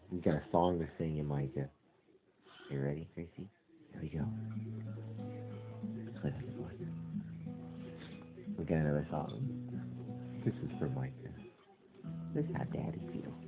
We got a song to sing in Micah. You ready, Gracie? Here we go. Listen, we got another song. This is for Micah. This is how Daddy feels.